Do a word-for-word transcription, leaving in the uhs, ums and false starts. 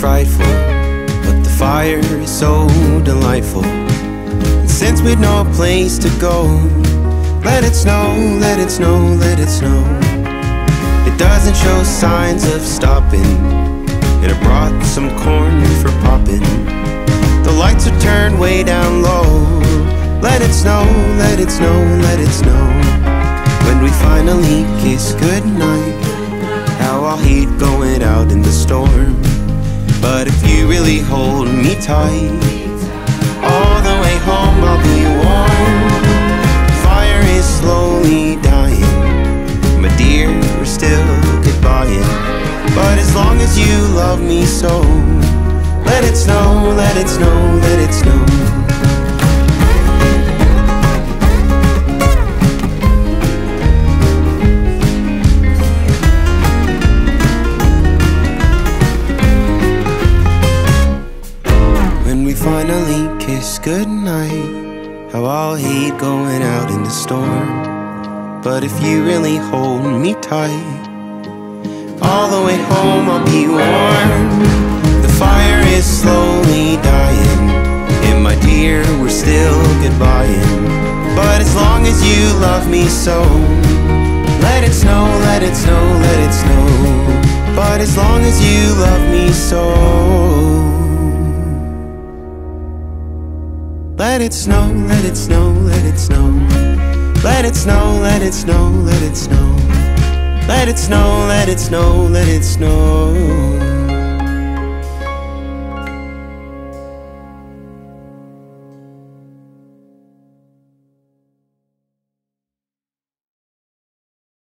frightful, but the fire is so delightful. And since we'd no place to go, let it snow, let it snow, let it snow. It doesn't show signs of stopping, and I brought some corn for popping. The lights are turned way down low. Let it snow, let it snow, let it snow. When we finally kiss goodnight, how I'll hate going out in the storm. But if you really hold me tight, all the way home I'll be warm. Fire is slowly dying, my dear, we're still goodbying. But as long as you love me so, let it snow, let it snow, let it snow. When we finally kiss goodnight, how I'll hate going out in the storm. But if you really hold me tight, all the way home I'll be warm. The fire is slowly dying, and my dear, we're still goodbying. But as long as you love me so, let it snow, let it snow, let it snow. But as long as you love me so, let it snow, let it snow, let it snow. Let it snow, let it snow, let it snow. Let it snow, let it snow, let it snow.